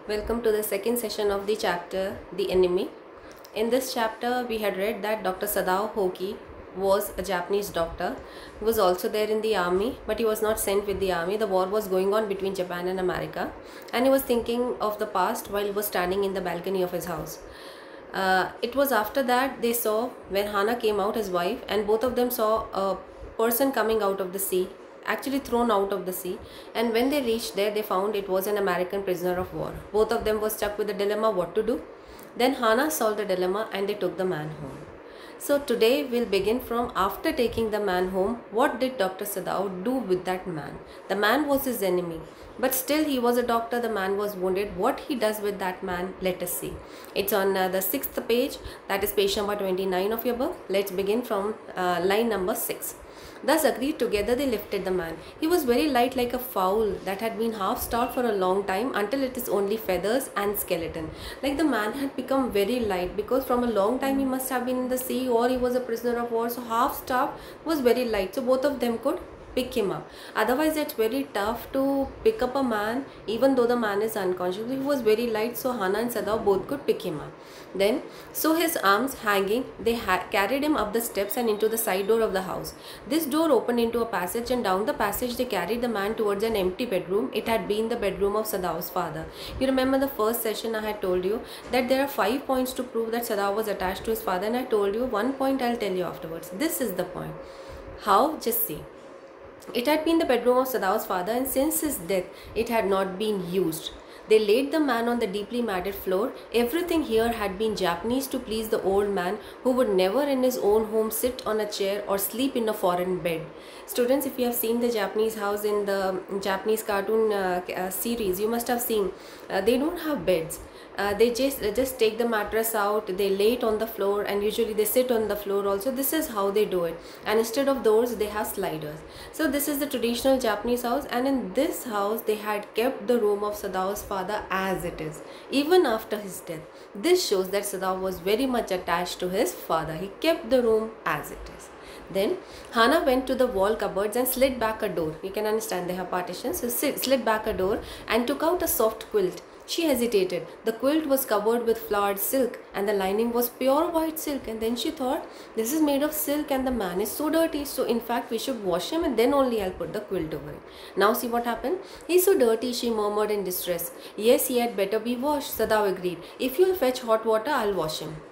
Welcome to the second session of the chapter The Enemy. In this chapter, we had read that Dr. Sadao Hoki was a Japanese doctor who was also there in the army, but he was not sent with the army. The war was going on between Japan and America, and he was thinking of the past while he was standing in the balcony of his house. It was after that they saw when Hana came out, his wife, and both of them saw a person coming out of the sea, actually thrown out of the sea. And when they reached there, they found it was an American prisoner of war. Both of them were stuck with the dilemma what to do. Then Hana solved the dilemma and they took the man home. So today we'll begin from after taking the man home. What did Dr. Sadao do with that man? The man was his enemy, but still he was a doctor. The man was wounded. What he does with that man, let us see. It's on the 6th page, that is page number 29 of your book. Let's begin from line number 6. Thus agreed together they lifted the man. He was very light like a fowl that had been half starved for a long time until it is only feathers and skeleton. Like the man had become very light because from a long time he must have been in the sea or he was a prisoner of war. So half starved was very light. So both of them could pick him up. Otherwise it's very tough to pick up a man even though the man is unconscious. He was very light, so Hana and Sadao both could pick him up. Then, so his arms hanging, they carried him up the steps and into the side door of the house. This door opened into a passage, and down the passage they carried the man towards an empty bedroom. It had been the bedroom of Sadao's father. You remember the first session I had told you that there are 5 points to prove that Sadao was attached to his father, and I told you one point I'll tell you afterwards. This is the point. How? Just see. It had been the bedroom of Sadao's father, and since his death, it had not been used. They laid the man on the deeply matted floor. Everything here had been Japanese to please the old man who would never in his own home sit on a chair or sleep in a foreign bed. Students, if you have seen the Japanese house in the Japanese cartoon series, you must have seen they don't have beds. They just take the mattress out, they lay it on the floor, and usually they sit on the floor also. This is how they do it, and instead of doors they have sliders. So this is the traditional Japanese house, and in this house they had kept the room of Sadao's father as it is even after his death. This shows that Sadao was very much attached to his father. He kept the room as it is. Then Hana went to the wall cupboards and slid back a door. You can understand they have partitions. So slid back a door and took out a soft quilt. She hesitated. The quilt was covered with flowered silk and the lining was pure white silk. And then she thought, this is made of silk and the man is so dirty. So in fact we should wash him and then only I'll put the quilt over it. Now see what happened. He's so dirty, she murmured in distress. Yes, he had better be washed, Sadao agreed. If you'll fetch hot water, I'll wash him.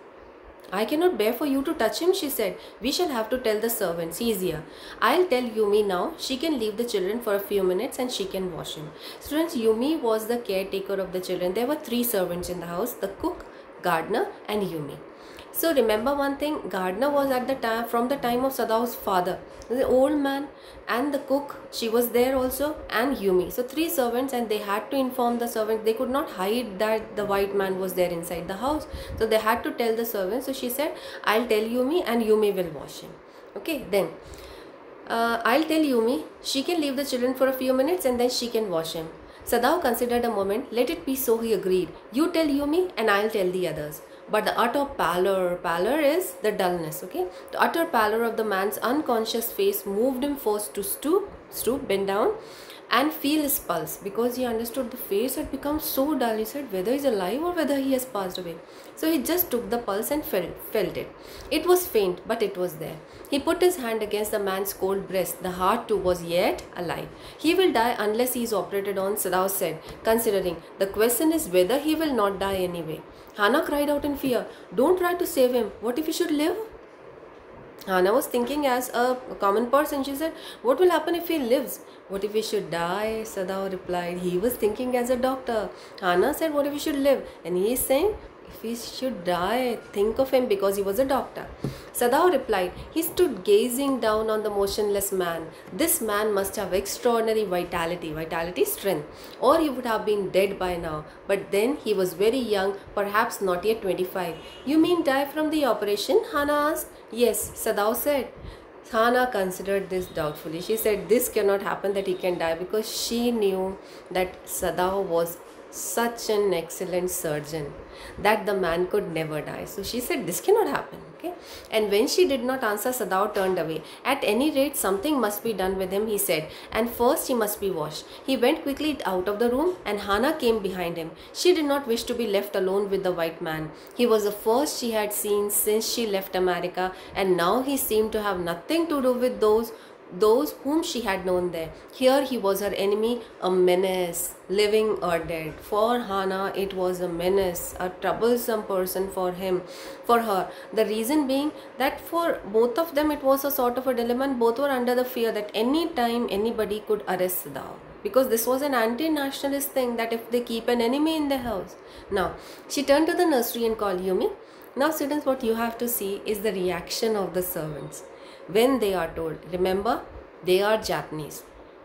I cannot bear for you to touch him, she said. We shall have to tell the servants. He is here. I'll tell Yumi now. She can leave the children for a few minutes and she can wash him. Students, Yumi was the caretaker of the children. There were 3 servants in the house, the cook, gardener and Yumi. So remember one thing, gardener was at the time, from the time of Sadao's father. The old man and the cook, she was there also, and Yumi. So 3 servants, and they had to inform the servants. They could not hide that the white man was there inside the house. So they had to tell the servants. So she said, I'll tell Yumi and Yumi will wash him. Okay, then I'll tell Yumi, she can leave the children for a few minutes and then she can wash him. Sadao considered a moment. Let it be so, he agreed. You tell Yumi and I'll tell the others. But the utter pallor is the dullness, okay? The utter pallor of the man's unconscious face moved him first to stoop, bend down and feel his pulse, because he understood the face had become so dull. He said whether he's alive or whether he has passed away. So he just took the pulse and felt it. It was faint, but it was there. He put his hand against the man's cold breast. The heart too was yet alive. He will die unless he is operated on, Sadao said, considering. The question is whether he will not die anyway. Hana cried out in fear. Don't try to save him. What if he should live? Hana was thinking as a common person. She said, what will happen if he lives? What if he should die? Sadao replied. He was thinking as a doctor. Hana said, what if he should live? And he is saying, if he should die, think of him, because he was a doctor. Sadao replied. He stood gazing down on the motionless man. This man must have extraordinary vitality. Vitality, strength. Or he would have been dead by now. But then he was very young, perhaps not yet 25. You mean die from the operation? Hana asked. Yes, Sadao said. Hana considered this doubtfully. She said this cannot happen, that he can die, because she knew that Sadao was such an excellent surgeon that the man could never die. So she said, this cannot happen. Okay. And when she did not answer, Sadao turned away. At any rate, something must be done with him, he said, and first he must be washed. He went quickly out of the room, and Hana came behind him. She did not wish to be left alone with the white man. He was the first she had seen since she left America, and now he seemed to have nothing to do with those whom she had known there. Here he was her enemy, a menace, living or dead. For Hana, it was a menace, a troublesome person for her. The reason being that for both of them, it was a sort of a dilemma, and both were under the fear that any time anybody could arrest Sadao. Because this was an anti-nationalist thing, that if they keep an enemy in their house. Now, she turned to the nursery and called Yumi. Now, students, what you have to see is the reaction of the servants when they are told. Remember, they are Japanese,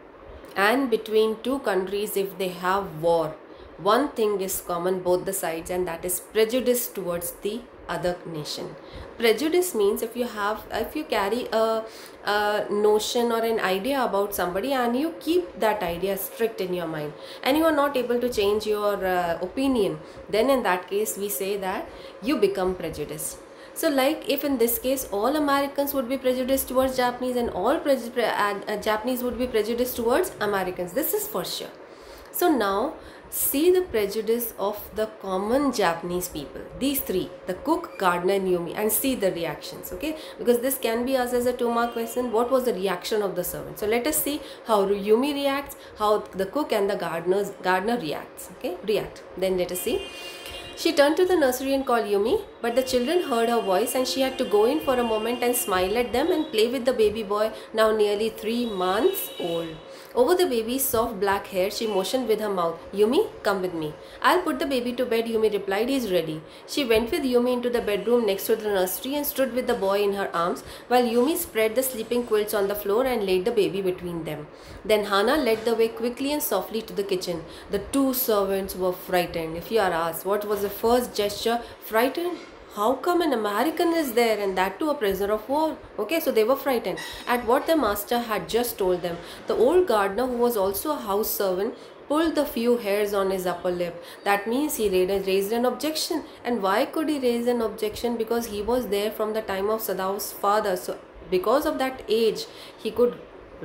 and between two countries, if they have war, one thing is common both the sides, and that is prejudice towards the other nation. Prejudice means if you carry a notion or an idea about somebody, and you keep that idea strict in your mind, and you are not able to change your opinion, then in that case we say that you become prejudiced. So like if in this case all Americans would be prejudiced towards Japanese, and all Japanese would be prejudiced towards Americans, this is for sure. So now see the prejudice of the common Japanese people, these three, the cook, gardener and Yumi, and see the reactions. Okay, because this can be asked as a 2-mark question. What was the reaction of the servant? So let us see how Yumi reacts, how the cook and the gardener reacts. Okay, then let us see. She turned to the nursery and called Yumi, but the children heard her voice, and she had to go in for a moment and smile at them and play with the baby boy, now nearly 3 months old. Over the baby's soft black hair, she motioned with her mouth. Yumi, come with me. I'll put the baby to bed, Yumi replied. He's ready. She went with Yumi into the bedroom next to the nursery and stood with the boy in her arms, while Yumi spread the sleeping quilts on the floor and laid the baby between them. Then Hana led the way quickly and softly to the kitchen. The two servants were frightened. If you are asked, what was the first gesture? Frightened? How come an American is there, and that too a prisoner of war? Okay, so they were frightened at what their master had just told them. The old gardener, who was also a house servant, pulled the few hairs on his upper lip. That means he raised an objection. And why could he raise an objection? Because he was there from the time of Sadao's father. So because of that age, he could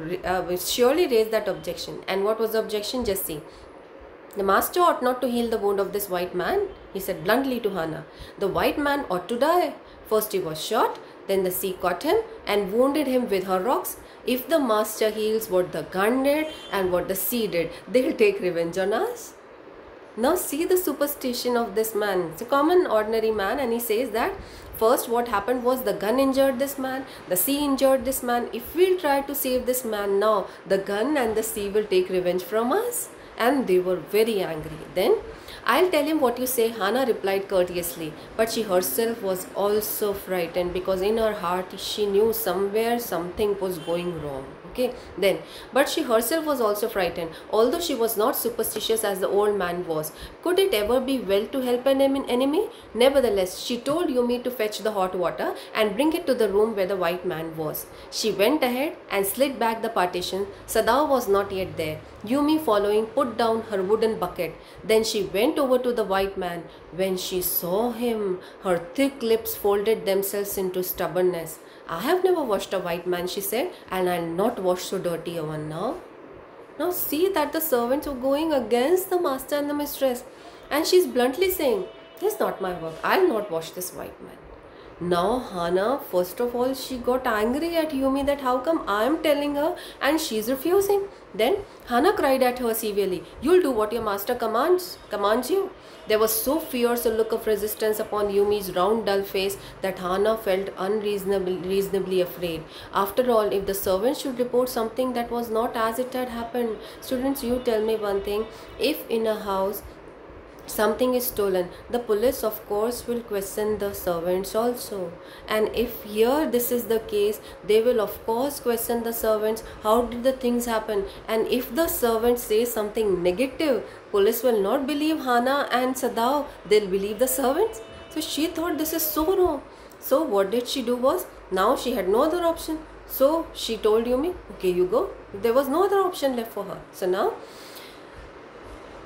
surely raise that objection. And what was the objection? Just see. The master ought not to heal the wound of this white man, he said bluntly to Hana. The white man ought to die. First he was shot, then the sea caught him and wounded him with her rocks. If the master heals what the gun did and what the sea did, they'll take revenge on us. Now see the superstition of this man. It's a common ordinary man, and he says that first what happened was the gun injured this man, the sea injured this man. If we'll try to save this man now, the gun and the sea will take revenge from us. And they were very angry. Then, I'll tell him what you say, Hana replied courteously. But she herself was also frightened, because in her heart she knew somewhere something was going wrong. Okay, then, but she herself was also frightened, although she was not superstitious as the old man was. Could it ever be well to help an enemy? Nevertheless, she told Yumi to fetch the hot water and bring it to the room where the white man was. She went ahead and slid back the partition. Sadao was not yet there. Yumi, following, put down her wooden bucket. Then she went over to the white man. When she saw him, her thick lips folded themselves into stubbornness. I have never washed a white man, she said, and I'll not wash so dirty a one now. Now see that the servants were going against the master and the mistress, and she's bluntly saying, this is not my work, I'll not wash this white man. Now Hana, first of all, she got angry at Yumi that how come I am telling her and she's refusing. Then Hana cried at her severely, you'll do what your master commands you. There was so fierce a look of resistance upon Yumi's round dull face that Hana felt unreasonably afraid. After all, if the servants should report something that was not as it had happened. Students, you tell me one thing, if in a house something is stolen, the police of course will question the servants also, and if here this is the case, they will of course question the servants, how did the things happen, and if the servants say something negative, police will not believe Hana and Sadao, they'll believe the servants. So she thought this is so wrong. So what did she do was, now she had no other option, so she told Yumi, okay, you go. There was no other option left for her. So now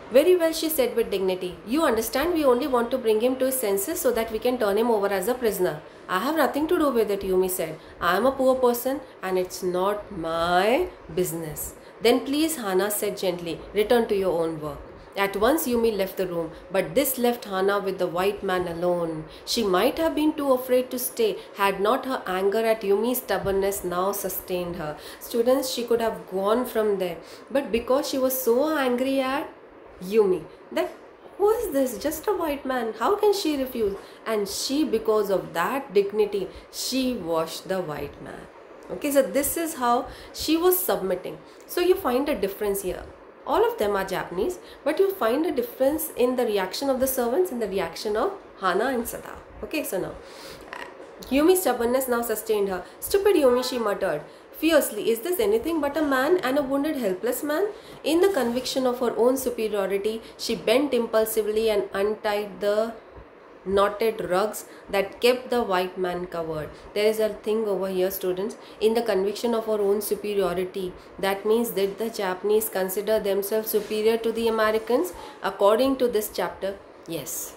Very well, she said with dignity. You understand, we only want to bring him to his senses so that we can turn him over as a prisoner. I have nothing to do with it, Yumi said. I am a poor person and it's not my business. Then please, Hana said gently, return to your own work. At once Yumi left the room, but this left Hana with the white man alone. She might have been too afraid to stay had not her anger at Yumi's stubbornness now sustained her. Students, she could have gone from there, but because she was so angry at Yumi, that who is this? Just a white man. How can she refuse? And she, because of that dignity, she washed the white man. Okay, so this is how she was submitting. So you find a difference here. All of them are Japanese, but you find a difference in the reaction of the servants and the reaction of Hana and Sadao. Okay, so now Yumi's stubbornness now sustained her. Stupid Yumi, she muttered fiercely, is this anything but a man and a wounded helpless man? In the conviction of her own superiority, she bent impulsively and untied the knotted rugs that kept the white man covered. There is a thing over here, students. In the conviction of our own superiority, that means that the Japanese consider themselves superior to the Americans. According to this chapter, yes,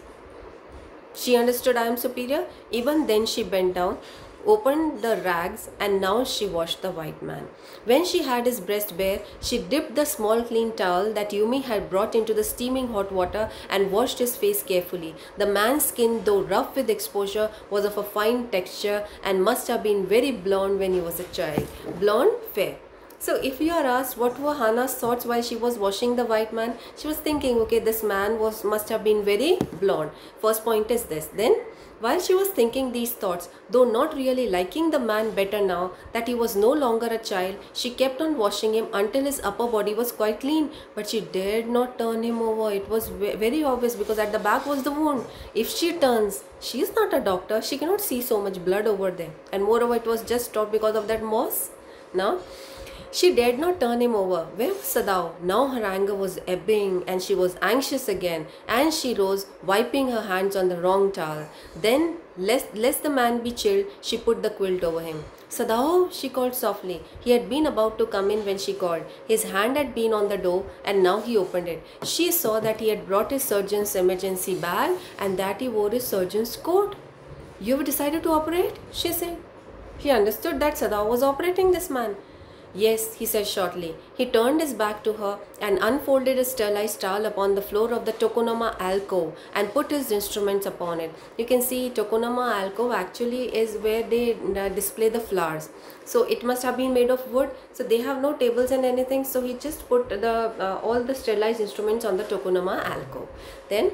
she understood I am superior. Even then she bent down, opened the rags, and now she washed the white man. When she had his breast bare, she dipped the small clean towel that Yumi had brought into the steaming hot water and washed his face carefully. The man's skin, though rough with exposure, was of a fine texture and must have been very blonde when he was a child. Blonde, fair. So if you are asked what were Hana's thoughts while she was washing the white man, she was thinking, okay, this man must have been very blonde. First point is this. Then while she was thinking these thoughts, though not really liking the man better now that he was no longer a child, she kept on washing him until his upper body was quite clean. But she dared not turn him over. It was very obvious because at the back was the wound. If she turns, she is not a doctor. She cannot see so much blood over there. And moreover, it was just stopped because of that moss. Now, she dared not turn him over. Where was Sadao? Now her anger was ebbing and she was anxious again, and she rose, wiping her hands on the wrong towel. Then, lest the man be chilled, she put the quilt over him. Sadao, she called softly. He had been about to come in when she called. His hand had been on the door and now he opened it. She saw that he had brought his surgeon's emergency bag and that he wore his surgeon's coat. You have decided to operate? She said. She understood that Sadao was operating this man. Yes, he said shortly. He turned his back to her and unfolded his sterilized towel upon the floor of the Tokonoma alcove and put his instruments upon it. You can see Tokonoma alcove actually is where they display the flowers. So it must have been made of wood. So they have no tables and anything. So he just put all the sterilized instruments on the Tokonoma alcove. Then,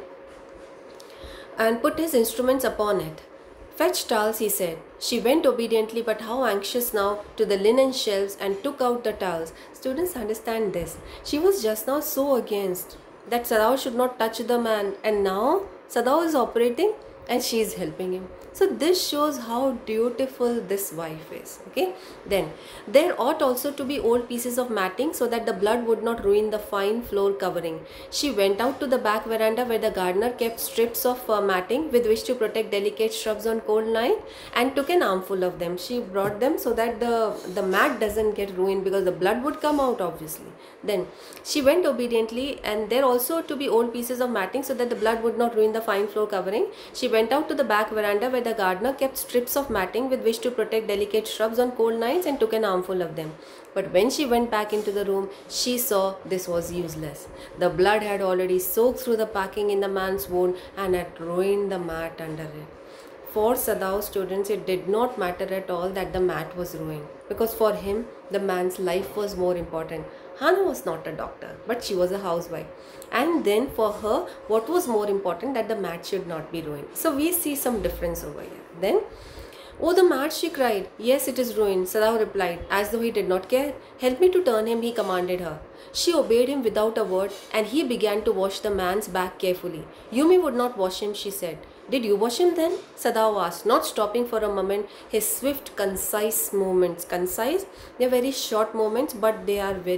and put his instruments upon it. Fetch towels, he said. She went obediently, but how anxious now, to the linen shelves and took out the towels. Students understand this. She was just now so against that Sadao should not touch the man, and now Sadao is operating and she is helping him. So this shows how dutiful this wife is. Okay. Then there ought also to be old pieces of matting so that the blood would not ruin the fine floor covering. She went out to the back veranda where the gardener kept strips of matting with which to protect delicate shrubs on cold night, and took an armful of them. She brought them so that the mat doesn't get ruined because the blood would come out obviously. Then she went obediently, and there also to be old pieces of matting so that the blood would not ruin the fine floor covering. She went out to the back veranda where the gardener kept strips of matting with which to protect delicate shrubs on cold nights, and took an armful of them. But when she went back into the room, she saw this was useless. The blood had already soaked through the packing in the man's wound and had ruined the mat under it. For Sadao, students, it did not matter at all that the mat was ruined, because for him, the man's life was more important. Hana was not a doctor, but she was a housewife. And then for her, what was more important, that the mat should not be ruined. So we see some difference over here. Then, oh, the mat, she cried. Yes, it is ruined, Sadao replied, as though he did not care. Help me to turn him, he commanded her. She obeyed him without a word, and he began to wash the man's back carefully. Yumi would not wash him, she said. Did you wash him then? Sadao asked, not stopping for a moment. His swift, concise movements. Concise? They are very short moments, but they are very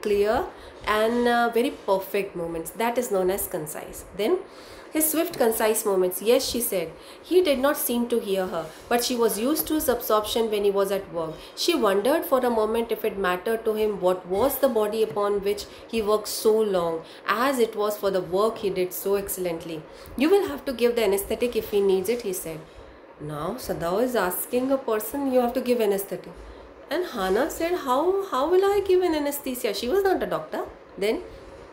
clear and very perfect moments. That is known as concise. Then his swift, concise moments. Yes, she said. He did not seem to hear her, but she was used to his absorption when he was at work. She wondered for a moment if it mattered to him what was the body upon which he worked so long, as it was for the work he did so excellently. You will have to give the anesthetic if he needs it, he said. Now Sadao is asking a person, you have to give anesthetic. And Hannah said, how will I give an anesthesia? She was not a doctor. Then,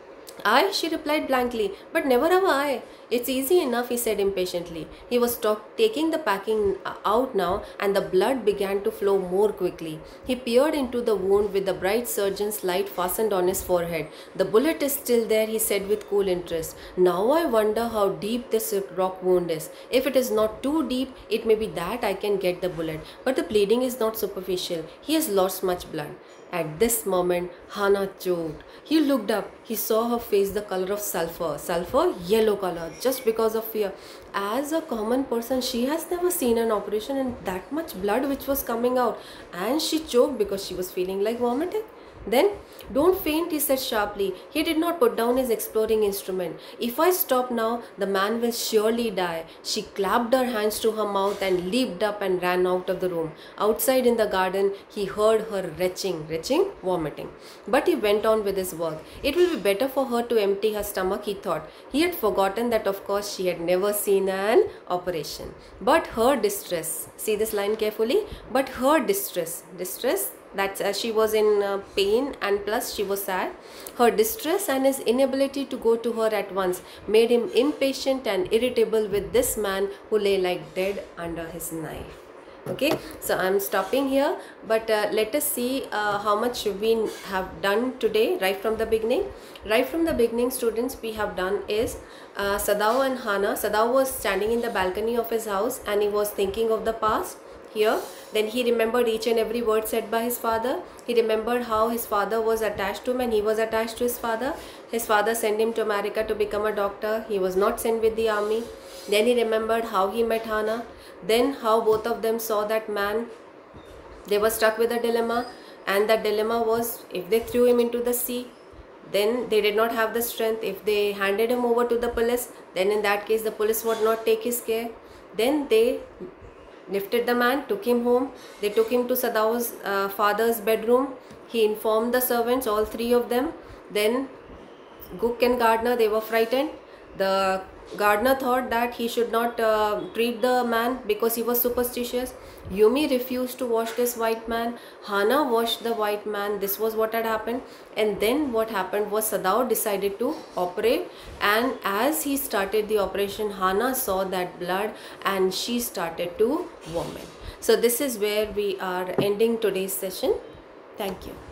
she replied blankly, but never have I. It's easy enough, he said impatiently. He was taking the packing out now, and the blood began to flow more quickly. He peered into the wound with the bright surgeon's light fastened on his forehead. The bullet is still there, he said with cool interest. Now I wonder how deep this rock wound is. If it is not too deep, it may be that I can get the bullet. But the bleeding is not superficial. He has lost much blood. At this moment, Hannah choked. He looked up. He saw her face the color of sulfur. Sulfur, yellow color, just because of fear. As a common person, she has never seen an operation and that much blood which was coming out. And she choked because she was feeling like vomiting. Then, don't faint, he said sharply. He did not put down his exploring instrument. If I stop now, the man will surely die. She clapped her hands to her mouth and leaped up and ran out of the room. Outside in the garden, he heard her retching, vomiting. But he went on with his work. It will be better for her to empty her stomach, he thought. He had forgotten that of course she had never seen an operation. But her distress, see this line carefully, but her distress, that's as she was in pain and plus she was sad. Her distress and his inability to go to her at once made him impatient and irritable with this man who lay like dead under his knife. Okay, so I'm stopping here, but let us see how much we have done today right from the beginning. Right from the beginning, students, we have done is Sadao and Hannah. Sadao was standing in the balcony of his house and he was thinking of the past. Here, then he remembered each and every word said by his father. He remembered how his father was attached to him and he was attached to his father. His father sent him to America to become a doctor. He was not sent with the army. Then he remembered how he met Hannah. Then how both of them saw that man. They were stuck with a dilemma, and that dilemma was if they threw him into the sea, then they did not have the strength. If they handed him over to the police, then in that case the police would not take his care. Then they lifted the man, took him home. They took him to Sadao's father's bedroom. He informed the servants, all three of them. Then Cook and gardener, they were frightened. The gardener thought that he should not treat the man because he was superstitious. Yumi refused to wash this white man. Hannah washed the white man. This was what had happened. And then what happened was Sadao decided to operate, and as he started the operation, Hannah saw that blood and she started to vomit. So this is where we are ending today's session. Thank you.